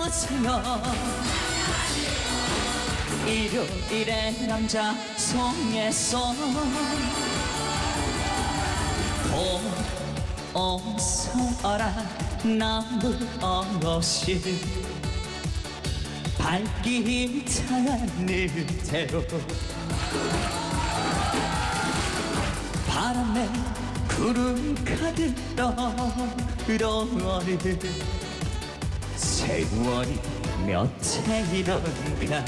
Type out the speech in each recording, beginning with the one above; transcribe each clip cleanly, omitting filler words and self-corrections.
안녕하세요. 일요일에 남자 송에서 어서라 나무 어르신 발길 타는 대로 바람에 구름 가득 떠오르는 세월이 몇 해이런가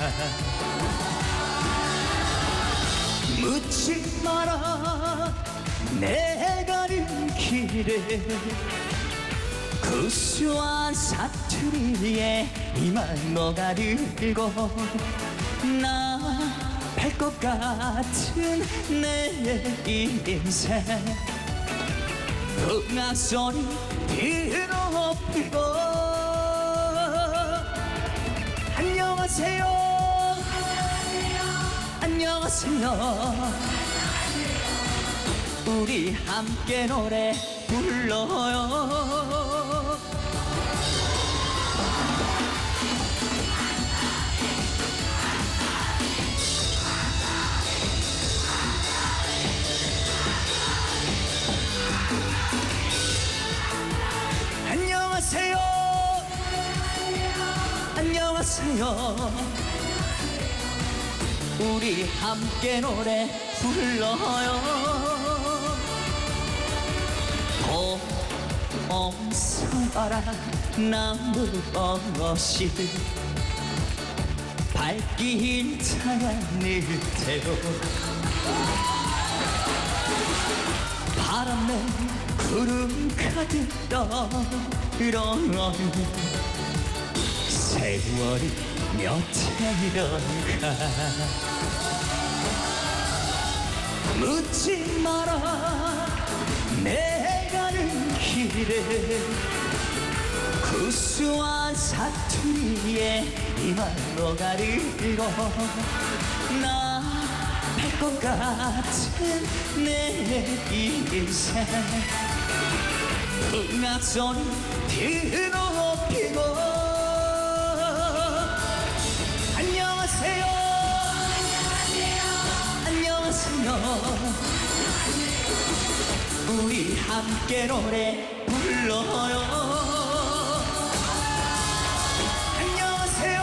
묻지 마라 내 가는 길에 구수한 사투리에 이만 녹아들고 나 할 것 같은 내 인생 음악소리 뒤높이고 안녕하세요 안녕하세요 우리 함께 노래 불러요 안녕하세요 안녕하세요 우리 함께 노래 불러요 어서라 나무 어르신 발길 타는 대로 바람에 구름 가득 떠오르는 세월이 몇 해이런가 묻지 마라 내 가는 길에 구수한 사투리에 이만 녹아들고 나 할 것 같은 내 인생 음악소리 뒤높이고 안녕하세요 안녕하세요 우리 함께 노래 불러요 안녕하세요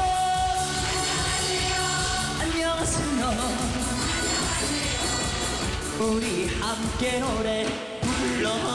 안녕하세요 우리 함께 노래 불러요